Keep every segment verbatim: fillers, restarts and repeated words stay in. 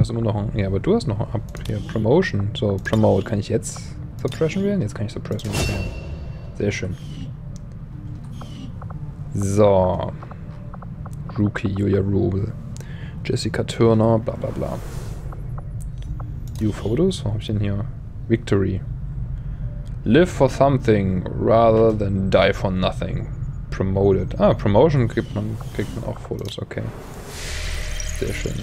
hast immer noch ein... Ja, aber du hast noch ein Up hier. Promotion. So, Promote. Kann ich jetzt Suppression wählen? Jetzt kann ich Suppression wählen. Sehr schön. So. Rookie, Julia Rubel. Jessica Turner, bla bla bla. View Photos? Wo hab ich denn hier? Victory. Live for something rather than die for nothing. Promoted. Ah, Promotion kriegt man, kriegt man auch Fotos, okay. Sehr schön.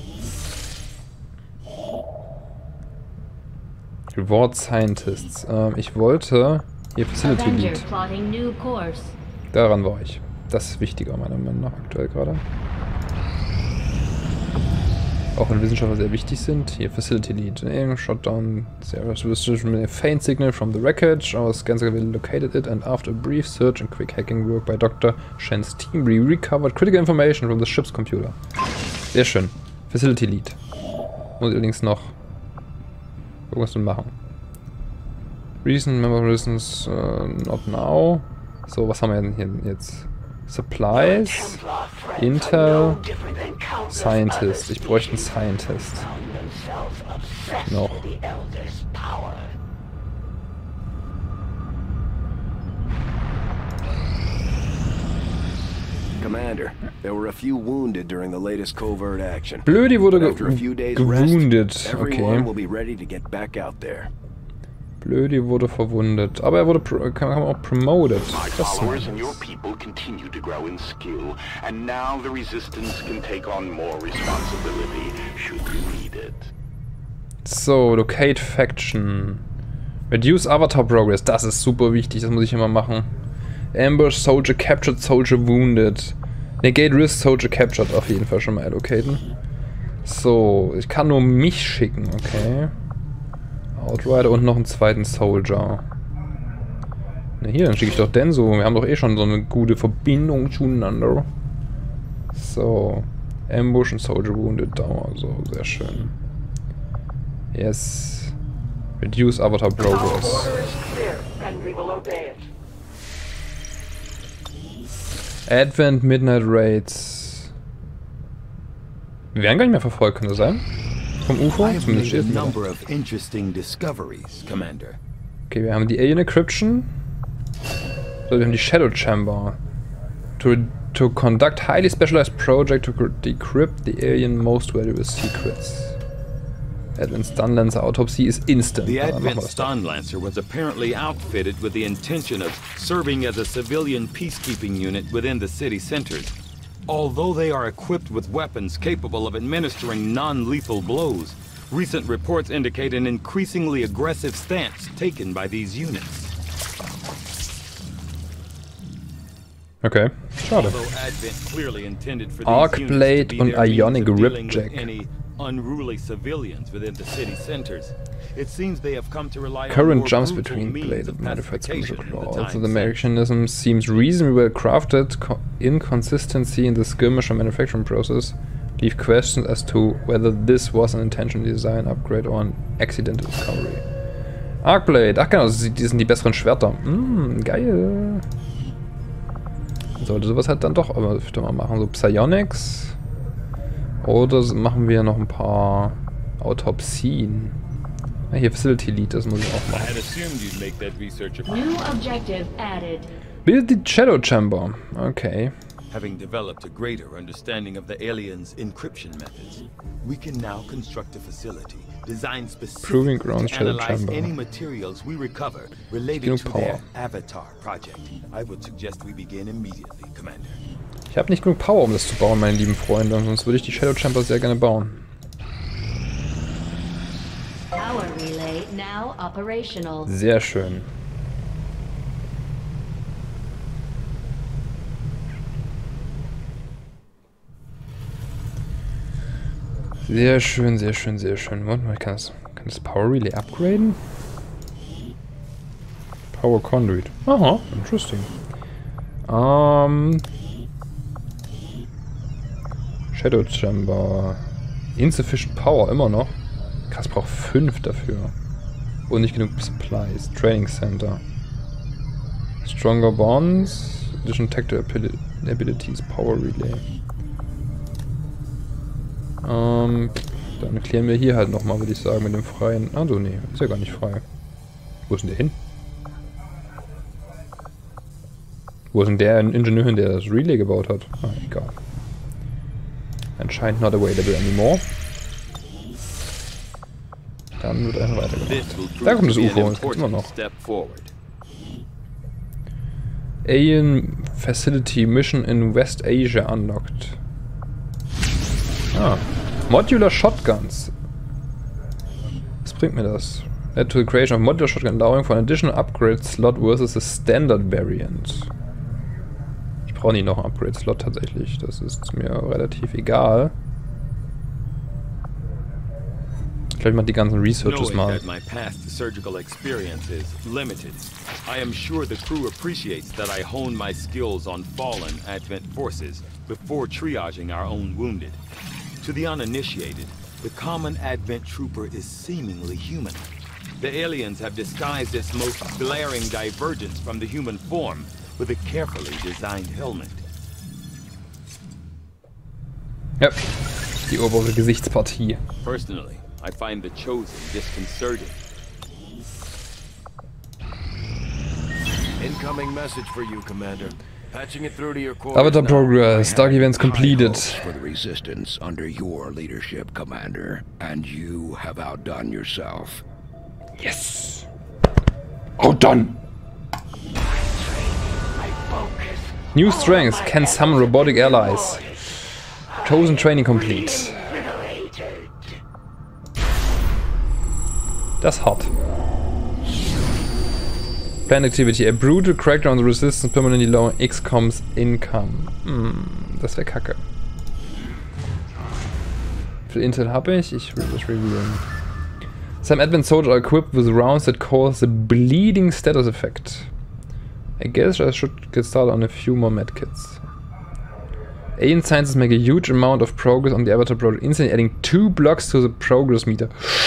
Reward Scientists. Ähm, ich wollte hier Facility Lead. Daran war ich. Das ist wichtiger meiner Meinung nach aktuell gerade. Auch wenn Wissenschaftler sehr wichtig sind. Hier Facility Lead. Aim, Shutdown, faint signal from the wreckage. Our scans located it and after a brief search and quick hacking work by Doctor Shen's team, we recovered critical information from the ship's computer. Sehr schön. Facility Lead. Muss allerdings noch irgendwas machen. Recent member reasons uh, not now. So, was haben wir denn hier jetzt? Supplies, Intel, Scientist. Ich bräuchte einen Scientist. Noch. Commander, there were a few wounded during the latest covert action. Blödi wurde ge gewoundet. Okay. Will be ready to get back out there. Blödi wurde verwundet, aber er wurde pro kann man auch promoted. My followers and your people continue to grow in skill, and now the resistance can take on more responsibility should you need it. So, locate faction. Reduce Avatar Progress, das ist super wichtig, das muss ich immer machen. Ambush, Soldier captured, Soldier wounded. Negate Risk, Soldier captured, auf jeden Fall schon mal allocaten. So, ich kann nur mich schicken, okay. Outrider und noch einen zweiten Soldier. Na hier, dann schicke ich doch Denso. Wir haben doch eh schon so eine gute Verbindung zueinander. So. Ambush und Soldier Wounded Dauer. So, sehr schön. Yes. Reduce Avatar Progress. Advent Midnight Raids. Wir werden gar nicht mehr verfolgt, kann das sein? Vom U F O? Zumindest steht es. Okay, wir haben die Alien Encryption. So, wir haben die Shadow Chamber. To, to conduct highly specialized project to decrypt the alien most valuable secrets. Advent Stun Lancer Autopsy is instant. The Advent Stun Lancer was apparently outfitted with the intention of serving as a civilian peacekeeping unit within the city centers. Although they are equipped with weapons capable of administering non-lethal blows, recent reports indicate an increasingly aggressive stance taken by these units. Okay, schade. Arc Blade und Ionic Ripjack. Unruly civilians within the city centers. It seems they have come to rely Current jumps between blades of modified special claw. Also the mechanism seems reasonably well crafted. Co inconsistency in the skirmisher manufacturing process leave questions as to whether this was an intentional design upgrade or an accidental discovery. Arcblade, ach genau, die sind die besseren Schwerter. Mmm, geil. Sollte sowas halt dann doch aber öfter mal machen. So Psionics. Oder machen wir noch ein paar Autopsien. Ah, hier Facility Lead, das muss ich auch machen. Build the Shadow Chamber. Okay. Having developed a greater understanding of the aliens' encryption methods, we can now construct a facility designed specifically to analyze any materials we recover related to their Avatar project. I would suggest we begin immediately, Commander. Ich habe nicht genug Power, um das zu bauen, meine lieben Freunde. Sonst würde ich die Shadow Chamber sehr gerne bauen. Sehr schön. Sehr schön, sehr schön, sehr schön. Warte mal, ich kann das, kann das Power Relay upgraden? Power Conduit. Aha, interesting. Ähm... Shadow Chamber. Insufficient Power, immer noch. Krass, braucht fünf dafür. Und nicht genug Supplies. Training Center. Stronger Bonds. Additional Tactical Abilities. Power Relay. Ähm. Dann klären wir hier halt nochmal, würde ich sagen, mit dem freien... Ah, so, nee, ist ja gar nicht frei. Wo ist denn der hin? Wo ist denn der Ingenieur hin, der das Relay gebaut hat? Ah, egal. Anscheinend not available anymore. Dann wird einfach weitergemacht. Da kommt das U F O, das gibt's immer noch. Alien Facility Mission in West Asia unlocked. Ah. Modular Shotguns. Was bringt mir das? Led to the creation of modular shotgun allowing for an additional upgrade slot versus the standard variant. Ich brauche nicht noch einen Upgrade Slot tatsächlich. Das ist mir relativ egal. Ich glaube, ich mache die ganzen Researches mal. My past surgical experience is limited. I am sure the crew appreciates that I hone my skills on fallen Advent forces before triaging our own wounded. To the uninitiated, the common Advent trooper is seemingly human. The aliens have disguised its most glaring divergence from the human form with a carefully designed helmet. Ja, die obere Gesichtspartie. Personally, I find the Chosen disconcerting. Incoming message for you, Commander. Patching it through to your core. Avatar progress. Dark events completed. For the Resistance under your leadership, Commander, and you have outdone yourself. Yes. Outdone. New strengths can summon robotic allies. Chosen training complete. Das ist hart. Planned activity. A brutal crackdown on the resistance permanently lower X COM's income. Hm, das wäre kacke. Wie viel Intel habe ich? Ich will das reviewen. Some Advent soldiers are equipped with rounds that cause the bleeding status effect. I guess I should get started on a few more medkits. Alien scientists make a huge amount of progress on the Avatar project, instantly adding two blocks to the progress meter.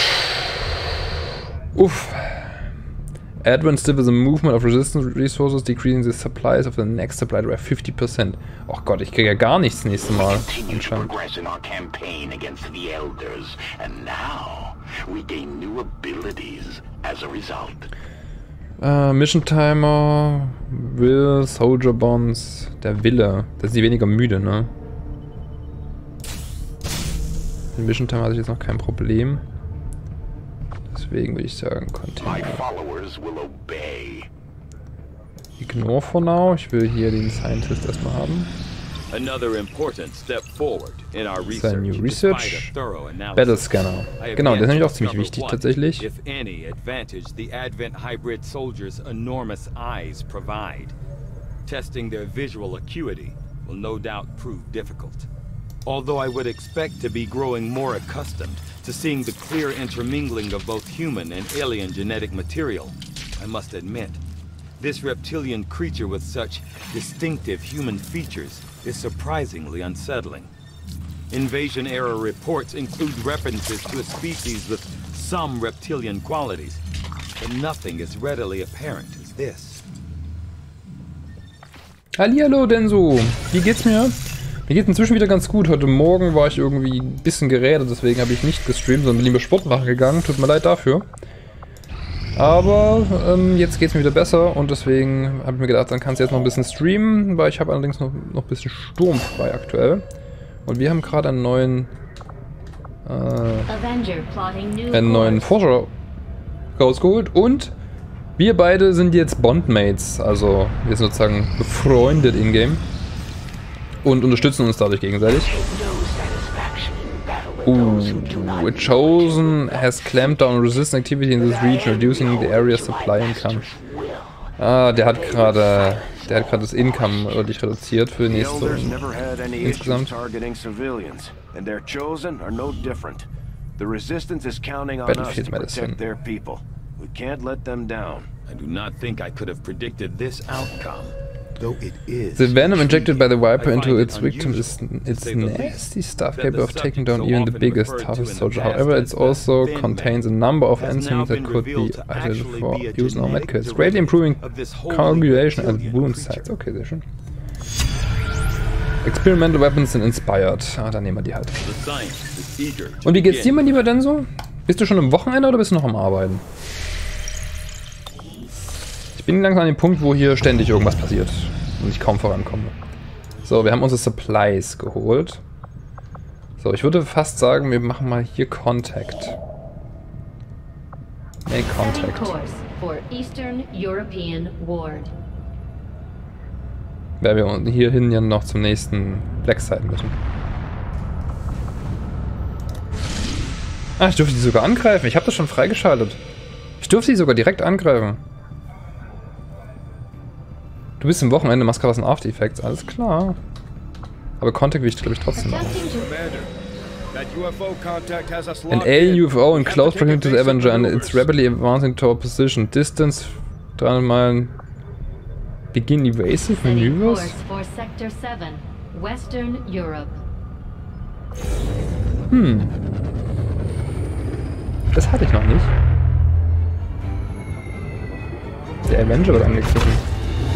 Uff. Advent stifles the movement of resistance resources, decreasing the supplies of the next supply by fifty percent. Oh Gott, ich kriege ja gar nichts nächstes Mal. Anscheinend. Uh, Mission Timer, Will, Soldier Bonds, der Wille. Da sind die weniger müde, ne? Den Mission Timer hatte ich jetzt noch kein Problem. Deswegen würde ich sagen, Continue. Ignore for now. Ich will hier den Scientist erstmal haben. Another important step forward in our research. New Research. Battle Scanner. Genau, der ist nämlich auch ziemlich wichtig tatsächlich. If any advantage the Advent hybrid soldiers' enormous eyes provide. Testing their visual acuity will no doubt prove difficult. Although I would expect to be growing more accustomed to seeing the clear intermingling of both human and alien genetic material, I must admit, this reptilian creature with such distinctive human features is surprisingly unsettling. Invasion-era reports include references to a species with some reptilian qualities, but nothing as readily apparent as this. Hallihallo, Denso! Wie geht's mir? Mir geht's inzwischen wieder ganz gut. Heute Morgen war ich irgendwie ein bisschen gerädert, deswegen habe ich nicht gestreamt, sondern bin lieber Sport machen gegangen. Tut mir leid dafür. Aber ähm, jetzt geht's mir wieder besser und deswegen habe ich mir gedacht, dann kannst du jetzt noch ein bisschen streamen, weil ich habe allerdings noch, noch ein bisschen sturmfrei aktuell. Und wir haben gerade einen neuen äh, einen neuen Forscher rausgeholt und wir beide sind jetzt Bondmates, also wir sind sozusagen befreundet in-game und unterstützen uns dadurch gegenseitig. Uh, a Chosen has clamped down resistance activity in this region, reducing the area's supply income. Ah, der hat gerade, der hat gerade das Income deutlich reduziert für die nächste insgesamt. Battlefield Medicine. I do not think I could have predicted this outcome. The venom injected by the Viper into its victim is it's nasty stuff, capable of taking down even the biggest, toughest soldier. However, it also contains a number of enzymes that could be ideal for use in our medkits, greatly improving coagulation at wound sites. Okay, sehr schön. Experimental Weapons sind inspired. Ah, dann nehmen wir die halt. Und wie geht's dir, mein Lieber, denn so? Bist du schon am Wochenende oder bist du noch am Arbeiten? Ich bin langsam an dem Punkt, wo hier ständig irgendwas passiert und ich kaum vorankomme. So, wir haben unsere Supplies geholt. So, ich würde fast sagen, wir machen mal hier Contact. Make Contact. Weil wir hierhin ja noch zum nächsten Blackside müssen. Ah, ich dürfte die sogar angreifen. Ich habe das schon freigeschaltet. Ich dürfte die sogar direkt angreifen. Du bist im Wochenende, machst gerade was in After Effects. Alles klar. Aber Contact will ich, glaube ich, trotzdem machen. An alien U F O in close proximity to the Avenger and it's rapidly advancing to our position. Distance dreihundert Meilen. Begin evasive maneuvers? Hm. Das hatte ich noch nicht. Der Avenger wird angegriffen.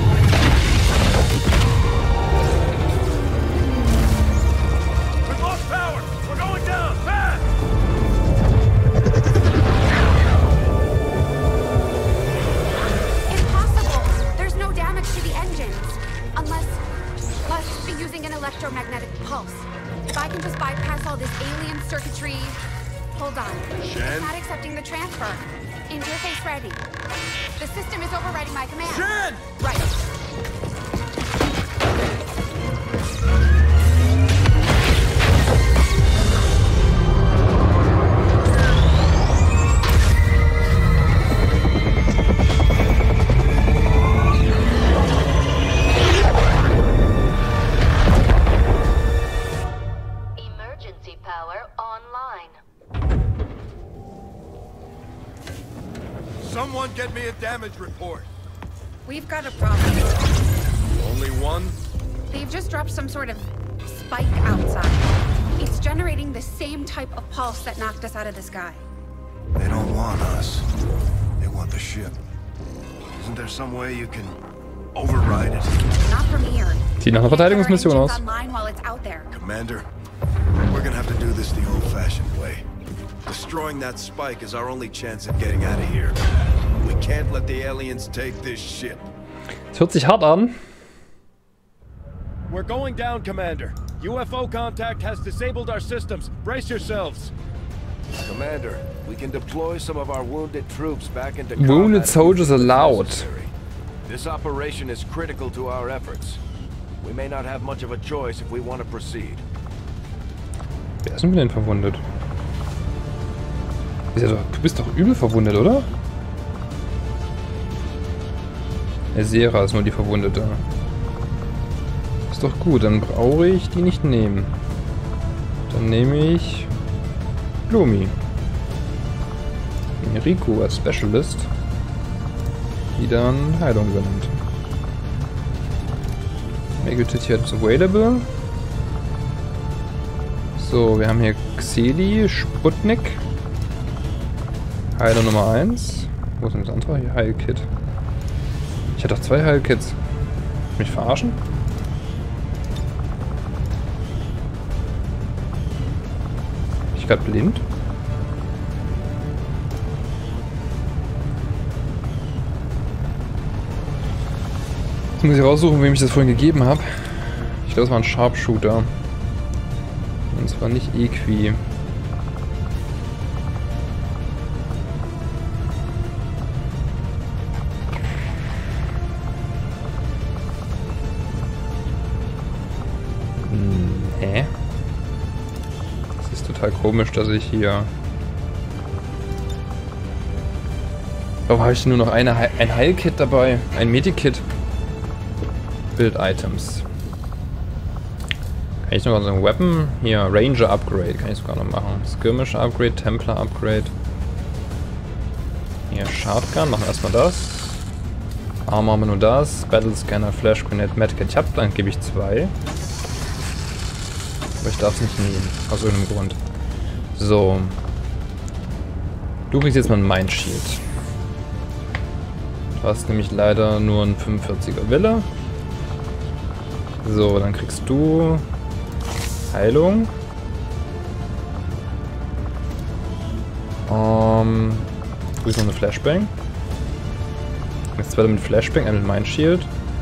Electromagnetic pulse. If I can just bypass all this alien circuitry. Hold on. Shen? Not accepting the transfer. Interface ready. The system is overriding my command. Shen! Right. Someone get me a damage report. We've got a problem. Only one? They've just dropped some sort of spike outside. It's generating the same type of pulse that knocked us out of the sky. They don't want us. They want the ship. Isn't there some way you can override it? Not from here. Sieht nach einer Verteidigungsmission aus. Commander, we're gonna have to do this the old-fashioned way. Destroying that spike is our only chance at getting out of here. We can't let the aliens take this ship. Das hört sich hart an. We're going down, Commander. U F O contact has disabled our systems. Brace yourselves. Commander, we can deploy some of our wounded troops back into Wounded soldiers allowed. This operation is critical to our efforts. We may not have much of a choice if we want to proceed. Wer ist denn denn verwundet? Ist ja doch, du bist doch übel verwundet, oder? Der Sera ist nur die Verwundete. Ist doch gut, dann brauche ich die nicht nehmen. Dann nehme ich Lumi. Riku als Specialist, die dann Heilung übernimmt. Make jetzt available. So, wir haben hier Xeli, Sputnik. Heiler Nummer eins. Wo ist denn das andere? Hier, Heilkit. Ich hatte doch zwei Heilkits. Mich verarschen? Bin ich gerade blind? Jetzt muss ich raussuchen, wem ich das vorhin gegeben habe. Ich glaube, es war ein Sharpshooter. Und es war nicht Equi. Hä? Das ist total komisch, dass ich hier... Warum habe ich nur noch eine He ein Heilkit dabei? Ein Medikit. Build Items. Kann ich noch so ein Weapon? Hier, Ranger Upgrade kann ich sogar noch machen. Skirmisher Upgrade, Templar Upgrade. Hier, Shotgun, machen wir erstmal das. Armor haben wir nur das. Battle Scanner, Flash Grenade, Medkit. Ich habe, dann gebe ich zwei. Aber ich darf es nicht nehmen, aus irgendeinem Grund. So. Du kriegst jetzt mal ein Mind Shield. Du hast nämlich leider nur ein fünfundvierziger Wille. So, dann kriegst du Heilung. Ähm, du ist noch eine Flashbang. Jetzt zweite mit Flashbang, eine mit Mindshield.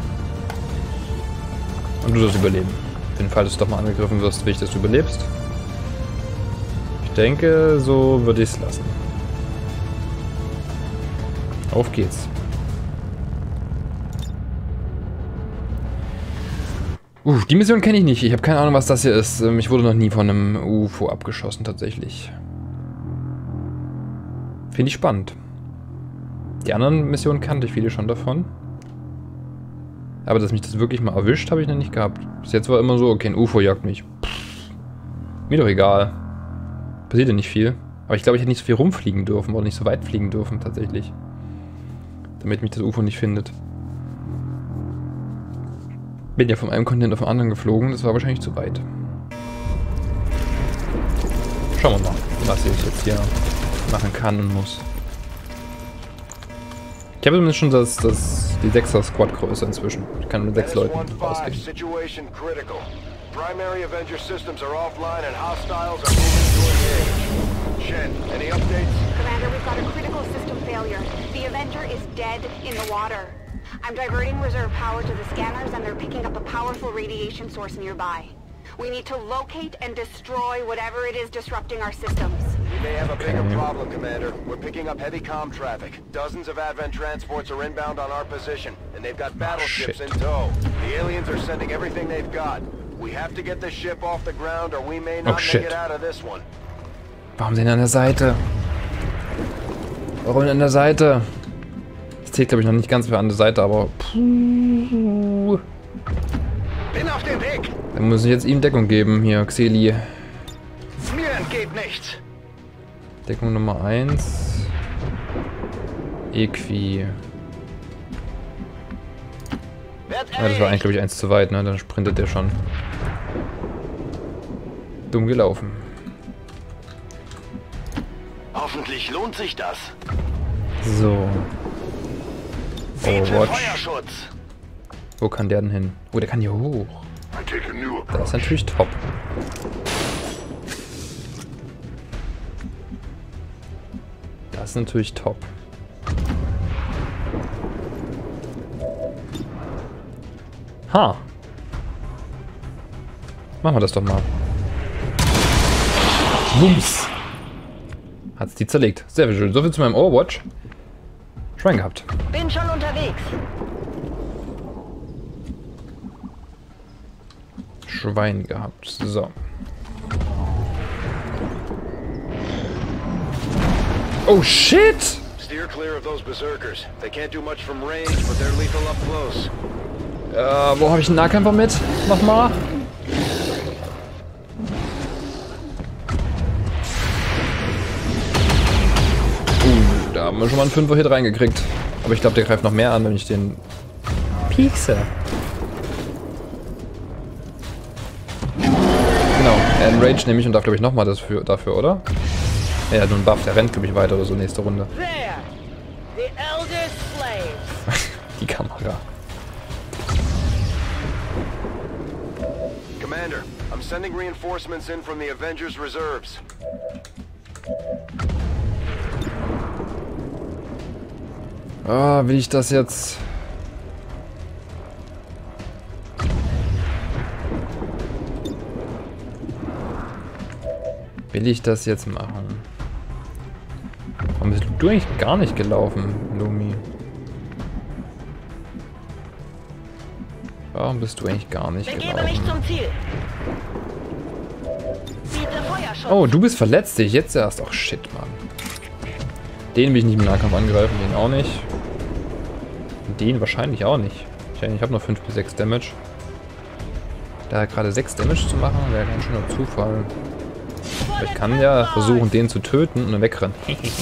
Und du sollst überleben. Auf jeden Fall, dass du doch mal angegriffen wirst, will ich, dass du überlebst. Ich denke, so würde ich es lassen. Auf geht's. Uh, die Mission kenne ich nicht. Ich habe keine Ahnung, was das hier ist. Ich wurde noch nie von einem U F O abgeschossen, tatsächlich. Finde ich spannend. Die anderen Missionen kannte ich viele schon davon. Aber dass mich das wirklich mal erwischt, habe ich noch nicht gehabt. Bis jetzt war immer so, okay, ein U F O jagt mich. Pff, mir doch egal. Passiert ja nicht viel. Aber ich glaube, ich hätte nicht so viel rumfliegen dürfen oder nicht so weit fliegen dürfen, tatsächlich. Damit mich das U F O nicht findet. Bin ja von einem Kontinent auf den anderen geflogen, das war wahrscheinlich zu weit. Schauen wir mal, was ich jetzt hier machen kann und muss. Ich habe zumindest schon das, das, die sechser Squad-Größe inzwischen. Ich kann mit sechs Leuten rausgehen. Primary Avenger systems are offline and hostiles are moving to engage. Shen, any updates? Commander, we've got a critical system failure. The Avenger is dead in the water. I'm diverting reserve power to the scanners and they're picking up a powerful radiation source nearby. We need to locate and destroy whatever it is disrupting our systems. We may have a bigger problem, Commander. We're picking up heavy comm traffic. Dozens of Advent transports are inbound on our position, and they've got battleships in tow. The aliens are sending everything they've got. We have to get the ship off the ground or we may not make it out of this one. Warum sind die an der Seite? Warum an der Seite? Das zählt, glaube ich, noch nicht ganz für an der Seite, aber... Puh. Bin auf dem Weg! Dann muss ich jetzt ihm Deckung geben, hier, Xeli. Mir entgeht nichts. Deckung Nummer eins. Equi. Ja, das war eigentlich, glaube ich, eins zu weit, ne? Dann sprintet der schon. Dumm gelaufen. Hoffentlich lohnt sich das. So. Overwatch. Feuerschutz. Wo kann der denn hin? Oh, der kann hier hoch. Das ist natürlich top. Das ist natürlich top. Ha. Machen wir das doch mal. Wumms. Hat's die zerlegt. Sehr schön. So viel zu meinem Overwatch. Schwein gehabt. Bin schon unterwegs. Schwein gehabt. So. Oh shit! Steer clear of those berserkers. They can't do much from range, but they're lethal up close. Äh, wo habe ich einen Nahkämpfer mit? Nochmal. Uh, da haben wir schon mal einen Fünfer-Hit reingekriegt. Aber ich glaube, der greift noch mehr an, wenn ich den piekse. Genau, er enraged nämlich und darf, glaube ich, nochmal dafür, dafür, oder? Ja, er hat nur einen Buff, der rennt, glaube ich, weiter oder so nächste Runde. Die Kamera. Commander, I'm sending reinforcements in from the Avengers reserves. Ah, will ich das jetzt... Will ich das jetzt machen? Warum bist du eigentlich gar nicht gelaufen, Lumi? Warum bist du eigentlich gar nicht gelaufen? Mich zum Ziel. Oh, du bist verletzt, dich jetzt erst. Ach shit, Mann. Den will ich nicht im Nahkampf angreifen, den auch nicht. Den wahrscheinlich auch nicht. Ich, ich habe noch fünf bis sechs Damage. Da gerade sechs Damage zu machen, wäre kein schöner Zufall. Aber ich kann ja versuchen, den zu töten und dann wegrennen.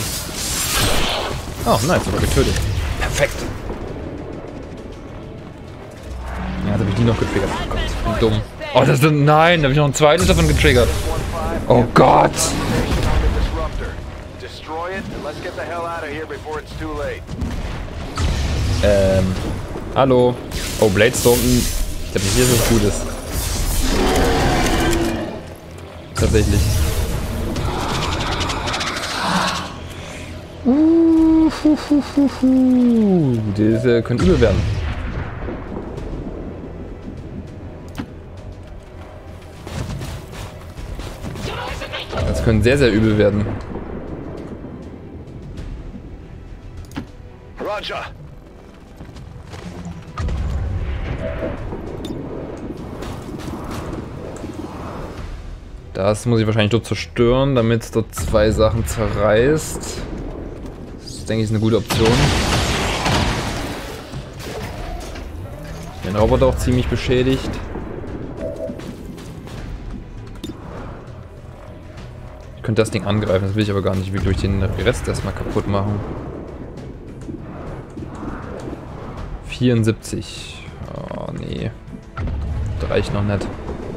Oh, nice, aber getötet. Perfekt. Ja, jetzt habe ich die noch getriggert. Oh Gott, ich bin dumm. Oh, das ist... Nein, da habe ich noch ein zweites davon getriggert. Oh Gott. Ähm. Hallo. Oh, Bladestorm. Ich glaube nicht, dass es gut ist. Tatsächlich. Uh, hu, hu, hu, hu. Das äh, könnte übel werden. Das könnte sehr, sehr übel werden. Roger. Das muss ich wahrscheinlich dort zerstören, damit es dort zwei Sachen zerreißt. Das denke ich ist eine gute Option. Den Roboter auch ziemlich beschädigt. Ich könnte das Ding angreifen, das will ich aber gar nicht. Ich will durch den Rest erstmal kaputt machen. vierundsiebzig. Oh nee. Das reicht noch nicht.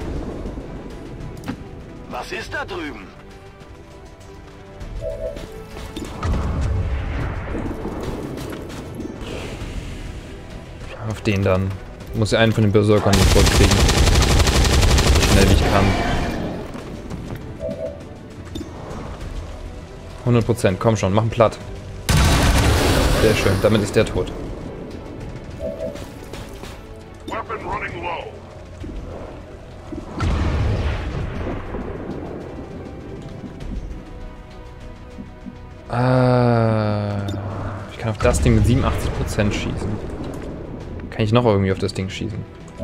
Was ist da drüben? Auf den dann. Muss ich einen von den Berserkern sofort kriegen. So schnell wie ich kann. hundert Prozent, komm schon, mach ihn platt. Sehr schön, damit ist der tot. Ah, ich kann auf das Ding mit siebenundachtzig Prozent schießen. Kann ich noch irgendwie auf das Ding schießen?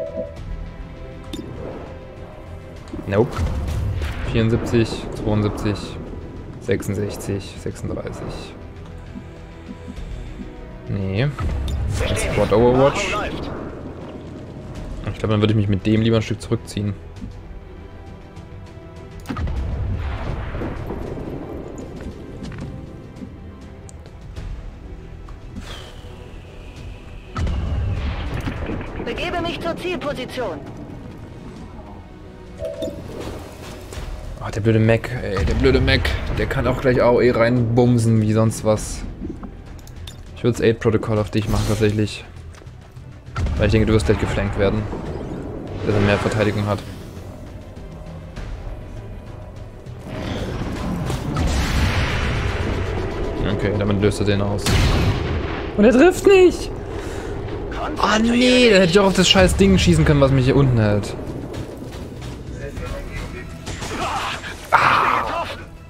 Nope. vierundsiebzig, zweiundsiebzig, sechsundsechzig, sechsunddreißig. Nee. Squad Overwatch. Ich glaube, dann würde ich mich mit dem lieber ein Stück zurückziehen. Begebe mich zur Zielposition. Ach, der blöde Mac, ey, der blöde Mac. Der kann auch gleich A O E reinbumsen wie sonst was. Ich würde das aid Protocol auf dich machen, tatsächlich. Weil ich denke, du wirst gleich geflankt werden. Dass er mehr Verteidigung hat. Okay, damit löst er den aus. Und er trifft nicht! Ah oh, nee, da hätte ich auch auf das scheiß Ding schießen können, was mich hier unten hält. Ah.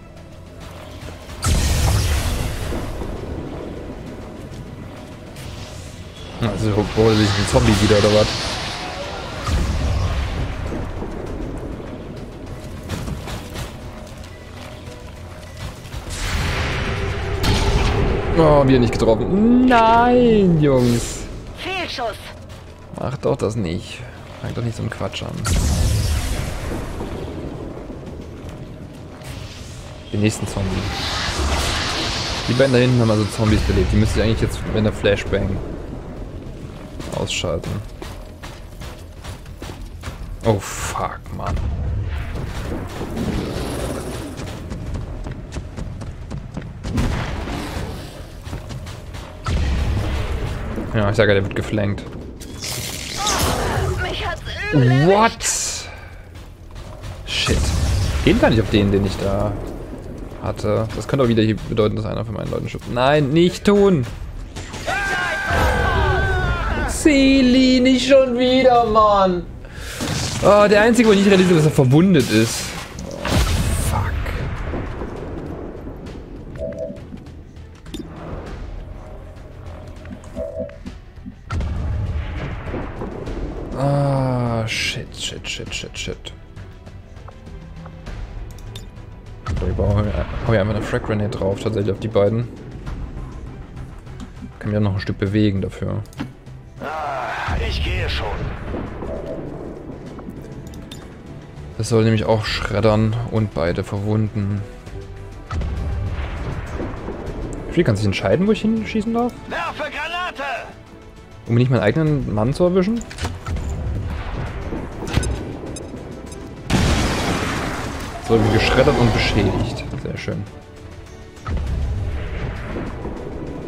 Also holt sich ein Zombie wieder oder was? Oh, wieder nicht getroffen. Nein, Jungs. Fehlschuss. Mach doch das nicht. Fang doch nicht so einen Quatsch an. Den nächsten Zombie. Die beiden da hinten haben also Zombies belebt. Die müsste ich eigentlich jetzt mit einer Flashbang ausschalten. Oh fuck, Mann. Ja, ich sage, der wird geflankt. What? Shit. Den kann ich auf den, den ich da hatte. Das könnte auch wieder hier bedeuten, dass einer von meinen Leuten stirbt. Nein, nicht tun! Seeli, nicht schon wieder, Mann! Oh, der Einzige, wo ich nicht realisiere, dass er verwundet ist. Oh, fuck. Ah, shit, shit, shit, shit, shit. So, ich baue hau hier einfach eine Frag Grenade drauf, tatsächlich auf die beiden. Kann mich auch noch ein Stück bewegen dafür. Ah, ich gehe schon. Das soll nämlich auch schreddern und beide verwunden. Wie kann sich entscheiden, wo ich hinschießen darf? Werfe Granate! Um nicht meinen eigenen Mann zu erwischen? So, wie geschreddert und beschädigt. Sehr schön.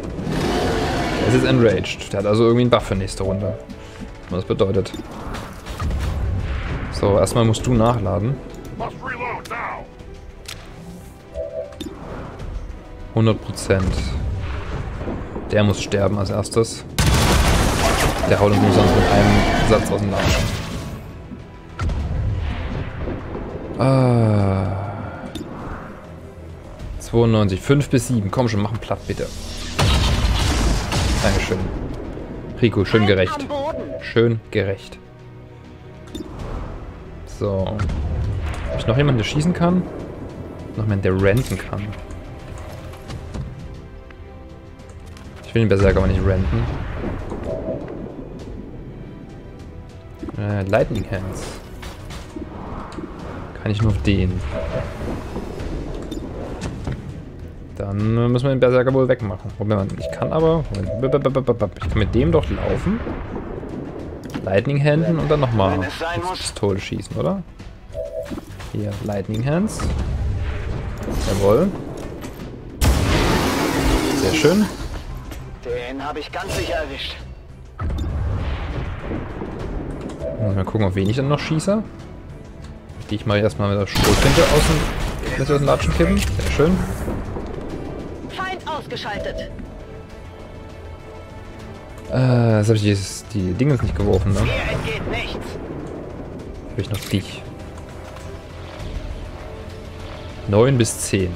Er ist jetzt enraged. Der hat also irgendwie einen Buff für nächste Runde. Was das bedeutet. So, erstmal musst du nachladen. hundert Prozent. Der muss sterben als erstes. Der haut uns nur sonst mit einem Satz aus dem Laden. Ah. zweiundneunzig. fünf bis sieben. Komm schon, mach einen platt, bitte. Dankeschön. Rico, schön gerecht. Schön gerecht. So. Hab ich noch jemanden, der schießen kann? Noch jemanden, der renten kann. Ich will den Berserker aber nicht renten. Äh, Lightning Hands. Kann ich nur auf den. Dann müssen wir den Berserker wohl wegmachen. Ich kann aber... Ich kann mit dem doch laufen. Lightning Händen und dann nochmal Pistole schießen, oder? Hier, Lightning Hands. Jawohl. Sehr schön. Den habe ich ganz sicher erwischt. Mal gucken, auf wen ich dann noch schieße. Die ich mal erstmal mit der Schrotflinte aus dem, aus dem Latschen kippen. Sehr schön. Feind ausgeschaltet. Äh, jetzt habe ich dieses, die Dinge nicht geworfen, ne? Hier entgeht nichts. Habe ich noch dich. neun bis zehn.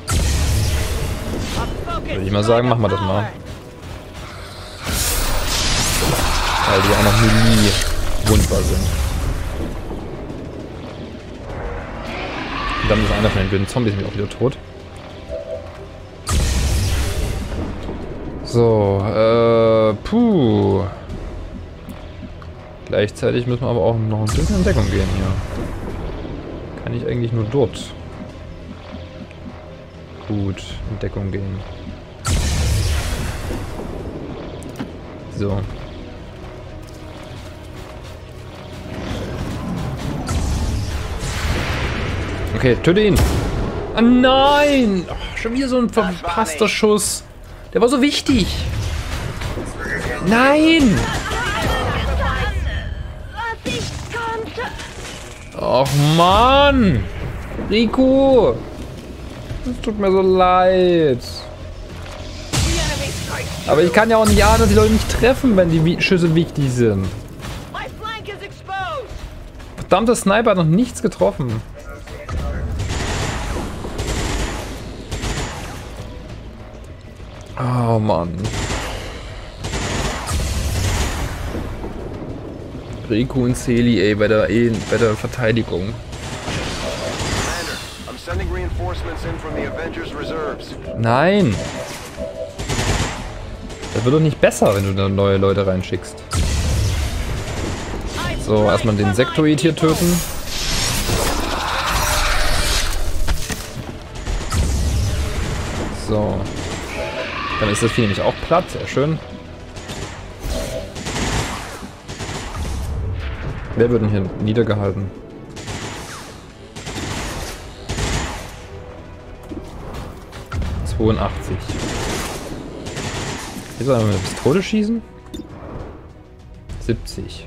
Würde ich mal sagen, machen wir das mal. Weil die auch noch nie wundbar sind. Und dann ist einer von den blöden Zombies nämlich auch wieder tot. So, äh, puh. Gleichzeitig müssen wir aber auch noch ein bisschen in Deckung gehen hier. Kann ich eigentlich nur dort gut in Deckung gehen. So. Okay, töte ihn. Ah nein! Oh, schon wieder so ein verpasster Schuss. Der war so wichtig. Nein! Och Mann! Rico! Es tut mir so leid. Aber ich kann ja auch nicht ahnen, dass die Leute nicht treffen, wenn die Schüsse wichtig sind. Verdammter Sniper hat noch nichts getroffen. Oh Mann. Rico und Celi, ey, bei der, eh, bei der Verteidigung. Nein! Das wird doch nicht besser, wenn du da neue Leute reinschickst. So, erstmal den Sektoid hier töten. So. Dann ist das Vieh nämlich auch platt, sehr schön. Wer wird denn hier niedergehalten? zweiundachtzig. Hier soll man mit der Pistole schießen? siebzig.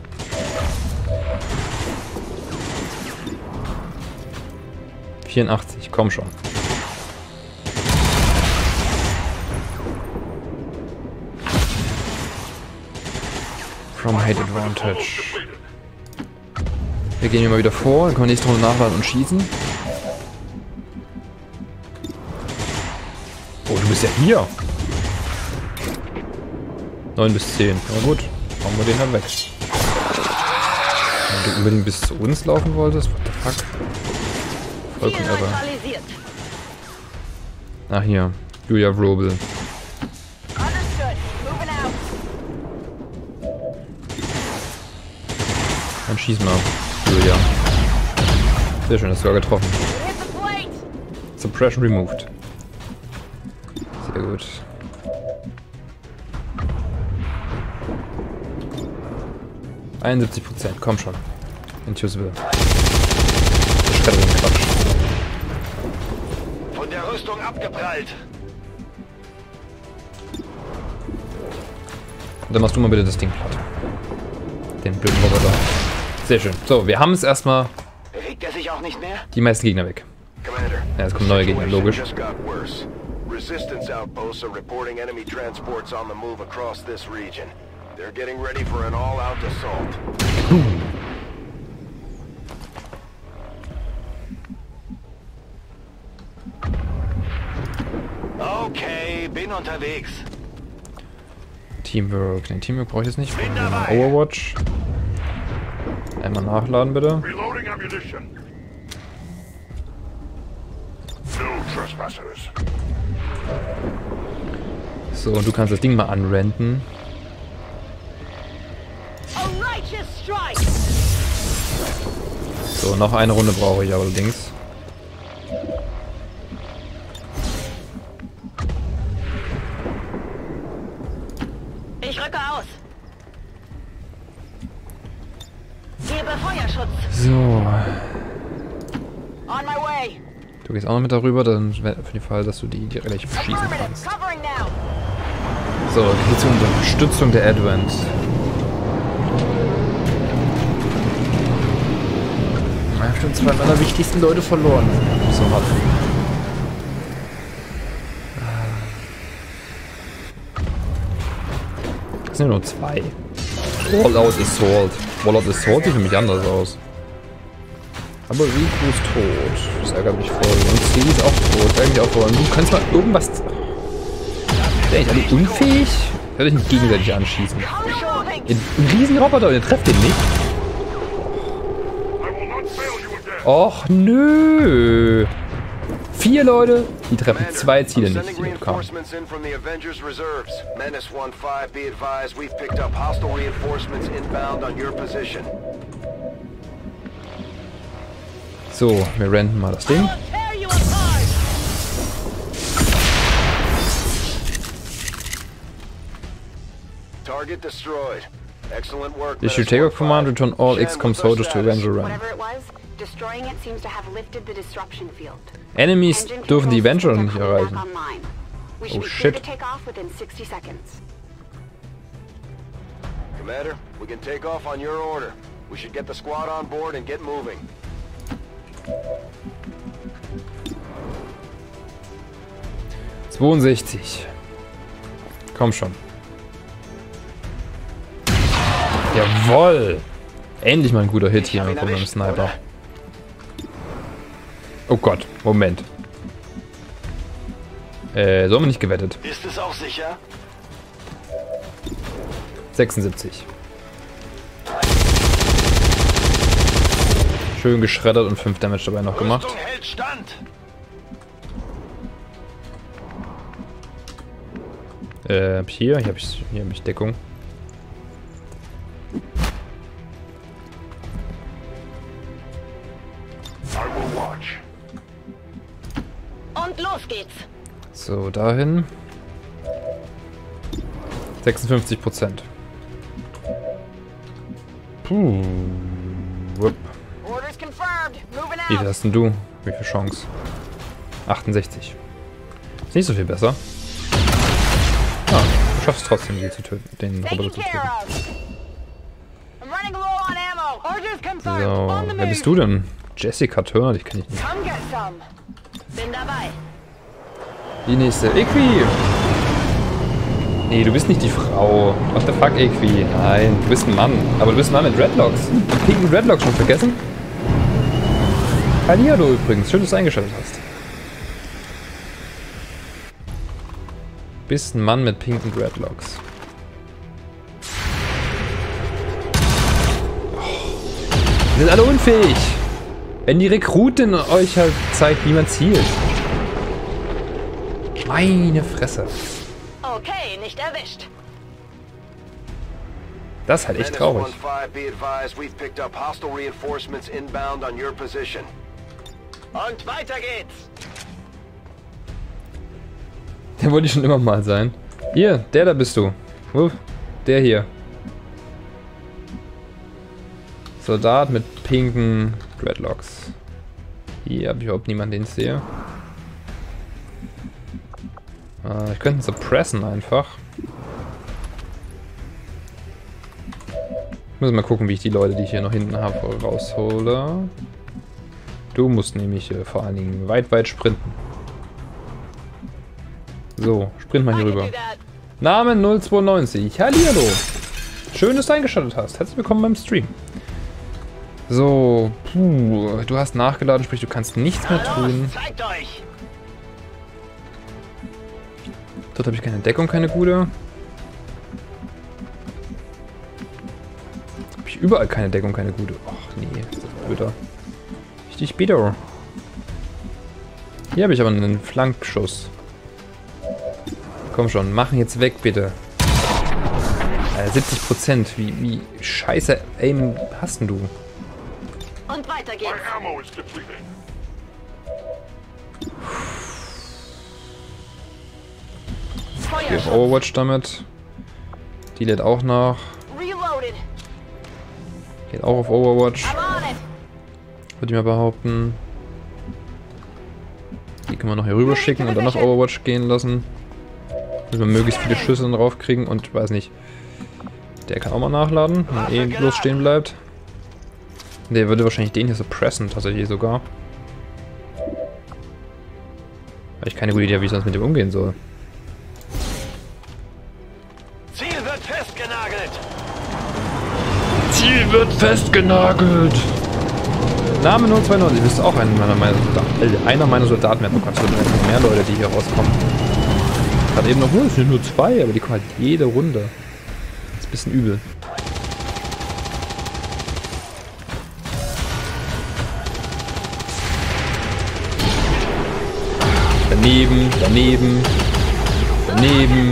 vierundachtzig, komm schon. From Hate Advantage. Wir gehen hier mal wieder vor, dann können wir nächste Runde nachladen und schießen. Oh, du bist ja hier. neun bis zehn. Na gut, hauen wir den dann weg. Wenn du unbedingt bis zu uns laufen wolltest, what the fuck? Vollkommen irre. Ach hier, Julia Vrobel. Dann schieß mal, Julia. Sehr schön, hast du sogar getroffen. Suppression removed. Sehr gut. einundsiebzig Prozent, komm schon. Intusible. Ich schredde den Quatsch. Von der Rüstung abgeprallt. Und dann machst du mal bitte das Ding platt. Den blöden Roboter. Sehr schön. So, wir haben es erstmal. Bewegt er sich auch nicht mehr? Die meisten Gegner weg. Commander, Ja, es kommen neue Gegner, logisch. just got worse. Resistance outposts are reporting enemy transports on the move across this region. They're getting ready for an all-out assault. Okay, bin unterwegs. Teamwork. Den Teamwork brauche ich jetzt nicht. Overwatch. Einmal nachladen, bitte. Reloading ammunition. No trespassers. So, und du kannst das Ding mal anrenten. A righteous strike. So, noch eine Runde brauche ich allerdings. Ich rücke aus. Gebe Feuerschutz. So. On my way. Du gehst auch noch mit darüber, dann für den Fall, dass du die, die gleich beschießen Affirmative. kannst. Covering now. So, hier zur Unterstützung der Advent. Ich habe schon zwei meiner wichtigsten Leute verloren. So hart. Das sind ja nur zwei. All-Out Assault. All-Out Assault sieht für mich anders aus. Aber Riku ist tot. Das ärgert mich voll. Und C ist auch tot. Das ärgert mich auch voll. Und du kannst mal irgendwas... Sind eigentlich alle unfähig? Ich werde euch nicht gegenseitig anschießen. Ein Riesenroboter und ihr trefft den nicht. Och nö. Vier Leute, die treffen zwei Ziele nicht. Sending reinforcements in from the Avengers Reserves. Menace one five, be advised, we've picked up hostile reinforcements inbound on your position. So, wir renten mal das Ding. I'll tear you apart. Target destroyed. Excellent work. You should take a command, return all X COM soldiers to Avenger Run. Whatever it was, destroying it seems to have lifted the disruption field. Enemies Engine dürfen die control Avenger systems nicht are coming erreichen. back online. We should Oh be clear shit. to take off within sixty seconds. Commander, we can take off on your order. We should get the squad on board and get moving. zweiundsechzig. Komm schon. Jawoll! Endlich mal ein guter Hit hier von einem Sniper. Oh Gott, Moment. Äh, so haben wir nicht gewettet. Ist es auch sicher? sechsundsiebzig. Schön geschreddert und fünf Damage dabei noch gemacht. Rüstung hält stand. Äh, hier, hier habe ich, hier hab ich Deckung. I will watch. Und los geht's. So, dahin. sechsundfünfzig Prozent. Puh. Wupp. Orders confirmed. Moving Wie viel out. hast denn du? Wie viel Chance? achtundsechzig. Ist nicht so viel besser. Ah, du schaffst trotzdem, die zu töten, den Roboter Taken zu töten. care of. I'm running low on ammo. Orders confirmed. So, On the wer move. bist du denn? Jessica Turner, die kenne ich nicht. Come get some. Bin dabei. Die nächste. Equi! Nee, du bist nicht die Frau. What the fuck, Equi? Nein, du bist ein Mann. Aber du bist ein Mann mit Dreadlocks. Die pinken Dreadlocks schon vergessen? Hallihallo übrigens. Schön, dass du eingeschaltet hast. Bist ein Mann mit pinken Dreadlocks. Wir sind alle unfähig. Wenn die Rekrutin euch halt zeigt, wie man zielt. Meine Fresse. Okay, nicht erwischt. Das ist halt echt traurig. Menace one five, be advised, we've picked up hostile reinforcements inbound on your position. Und weiter geht's. Der wollte ich schon immer mal sein. Hier, der da bist du. Uff, der hier. Soldat mit pinken Dreadlocks. Hier habe ich überhaupt niemanden, den ich sehe. Äh, ich könnte ihn suppressen einfach. Ich muss mal gucken, wie ich die Leute, die ich hier noch hinten habe, raushole. Du musst nämlich äh, vor allen Dingen weit, weit sprinten. So, sprint mal hier rüber. Namen null zwei neun null. Hallihallo. Schön, dass du eingeschaltet hast. Herzlich willkommen beim Stream. So, puh, du hast nachgeladen, sprich du kannst nichts mehr tun. Dort habe ich keine Deckung, keine gute. Habe ich überall keine Deckung, keine gute. Ach nee, ist das blöder. Richtig bitter. Hier habe ich aber einen Flankschuss. Komm schon, machen jetzt weg, bitte. Alter, siebzig Prozent. Wie, wie scheiße Aim hast denn du? Und weiter geht's. Ich gehe auf Overwatch damit. Die lädt auch nach. Reloaded. Geht auch auf Overwatch. I'm on it. Würde ich mal behaupten. Die können wir noch hier rüber schicken und dann auf Overwatch gehen lassen. Müssen wir möglichst viele Schüsse drauf kriegen und weiß nicht. Der kann auch mal nachladen, wenn er eh bloß stehen bleibt. Der würde wahrscheinlich den hier suppressen, tatsächlich sogar. Weil ich keine gute Idee habe, wie ich sonst mit dem umgehen soll. Ziel wird festgenagelt. Ziel wird festgenagelt. Name null zwei neun. Du bist auch einer meiner, meiner Soldaten. Einer meiner Soldaten mehr. Oh Gott, es wird noch mehr Leute, die hier rauskommen. Gerade eben noch nur, es sind nur zwei, aber die kommen halt jede Runde. Das ist ein bisschen übel. Daneben, daneben, daneben.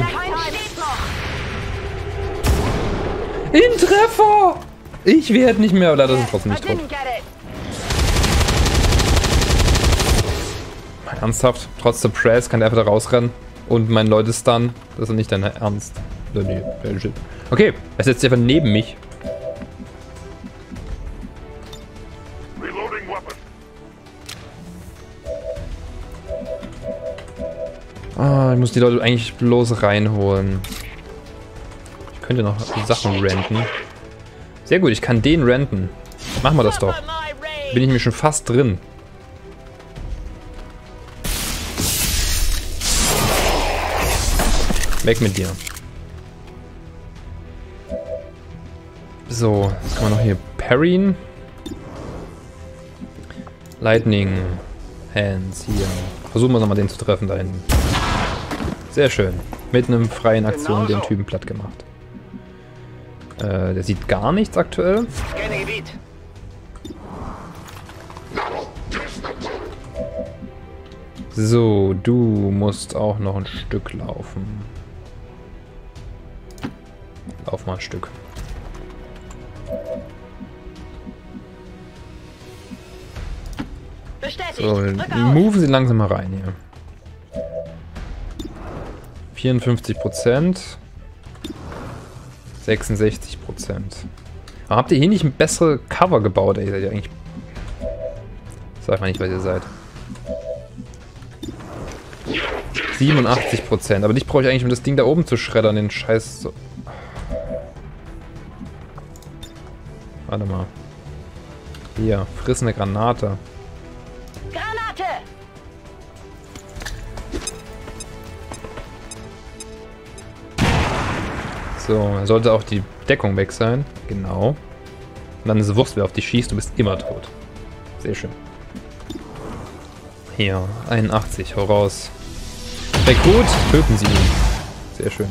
In Treffer! Ich werde nicht mehr, aber leider sind trotzdem nicht tot. Ernsthaft? Trotz der Press kann der einfach da rausrennen und meine Leute stunnen. Das ist nicht dein Ernst. Okay, er setzt sich einfach neben mich. Ah, ich muss die Leute eigentlich bloß reinholen. Ich könnte noch Sachen renten. Sehr gut, ich kann den renten. Machen wir das doch. Bin ich mir schon fast drin. Weg mit dir. So, jetzt kann man noch hier parryen. Lightning Hands hier. Versuchen wir nochmal den zu treffen da hinten. Sehr schön. Mit einem freien Aktion den Typen platt gemacht. Äh, der sieht gar nichts aktuell. So, du musst auch noch ein Stück laufen. Lauf mal ein Stück. So, move sie langsam mal rein hier. vierundfünfzig Prozent. sechsundsechzig Prozent. Aber habt ihr hier nicht ein bessere Cover gebaut? Ey, ihr seid ja eigentlich... Sag mal nicht, was ihr seid. siebenundachtzig Prozent. Aber dich brauche ich eigentlich, um das Ding da oben zu schreddern, den Scheiß... So. Warte mal. Hier, friss eine Granate. Granate! So, dann sollte auch die Deckung weg sein. Genau. Und dann ist es Wurst, wer auf dich schießt, du bist immer tot. Sehr schön. Hier, einundachtzig, hau raus. Weg gut, töten sie ihn. Sehr schön.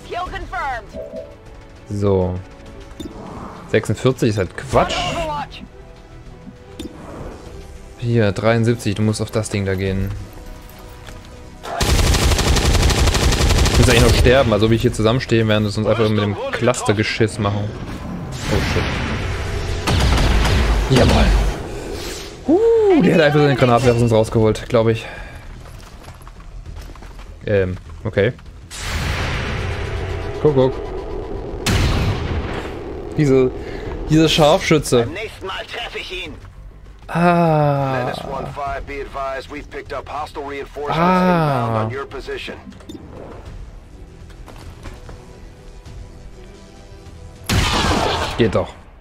So. sechsundvierzig ist halt Quatsch. Hier, dreiundsiebzig, du musst auf das Ding da gehen. Ich muss eigentlich noch sterben, also wie ich hier zusammenstehen, während wir uns einfach mit dem Clustergeschiss machen. Oh shit. Jawohl. Uh, der hat einfach seine Granatwerfer uns rausgeholt, glaube ich. Ähm, okay. Guck, guck. Diese, diese Scharfschütze. Beim nächsten Mal treffe ich ihn. Ah. Menace one five, be advised, we've picked up hostile reinforcements Ah. inbound on your position. Geht doch.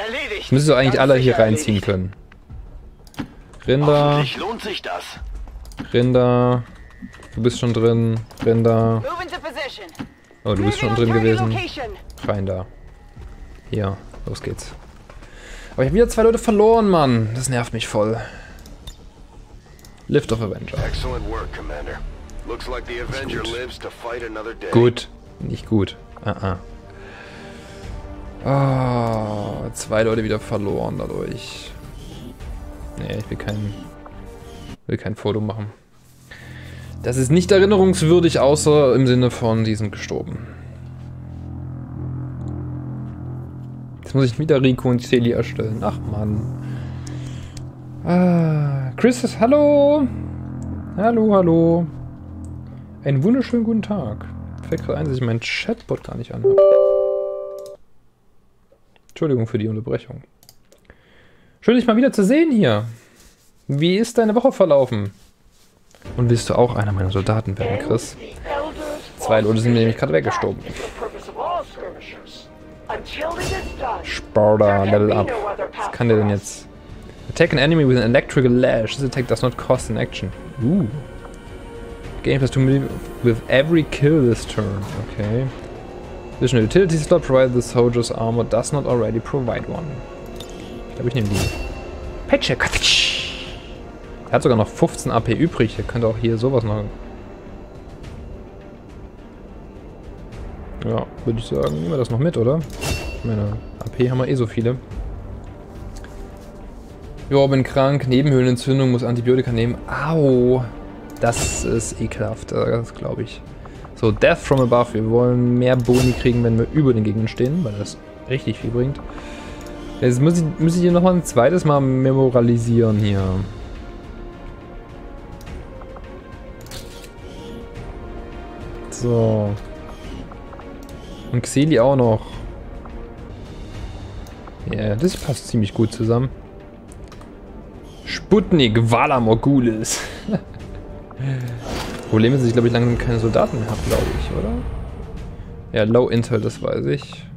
Erledigt. Das müsst ihr eigentlich Ganz alle hier sicher reinziehen erledigt. können. Rinder, Hoffentlich lohnt sich das. Rinder. Du bist schon drin. Rinder. Move into position. Oh, du bist schon Moving drin on target gewesen. location. Rein da. Hier, los geht's. Aber ich habe wieder zwei Leute verloren, Mann. Das nervt mich voll. Lift of Avenger. Excellent work, Commander. Looks like the Avenger lives to fight another day. Gut. Nicht gut. Ah, ah. Oh, zwei Leute wieder verloren dadurch. Nee, ich will kein, will kein Foto machen. Das ist nicht erinnerungswürdig, außer im Sinne von, die sind gestorben. Jetzt muss ich wieder Rico und Celi erstellen. Ach Mann. Ah, Chris ist hallo. Hallo, hallo. Einen wunderschönen guten Tag. Fällt gerade ein, dass ich meinen Chatbot gar nicht anhabe. Entschuldigung für die Unterbrechung. Schön, dich mal wieder zu sehen hier. Wie ist deine Woche verlaufen? Und willst du auch einer meiner Soldaten werden, Chris? Zwei Leute sind mir nämlich gerade weggestorben. Sparta, level up. Was kann der denn jetzt? Attack an enemy with an electrical lash. This attack does not cost an action. Uh. Gain plus two million with every kill this turn. Okay. Additional utility slot provided the soldier's armor does not already provide one. Ich glaube, ich nehme die. Patcher. Er hat sogar noch fünfzehn A P übrig. Er könnte auch hier sowas noch. Ja, würde ich sagen, nehmen wir das noch mit, oder? Ich meine, A P haben wir eh so viele. Jo, bin krank, Nebenhöhlenentzündung, muss Antibiotika nehmen. Au! Das ist ekelhaft, das glaube ich. So, Death from above. Wir wollen mehr Boni kriegen, wenn wir über den Gegnern stehen, weil das richtig viel bringt. Jetzt muss ich, muss ich hier nochmal ein zweites Mal memoralisieren hier. So. Und Xeli auch noch. Ja, yeah, das passt ziemlich gut zusammen. Sputnik, Vala Morgulis. Problem ist, dass ich glaube ich langsam keine Soldaten mehr habe, glaube ich, oder? Ja, Low Intel, das weiß ich.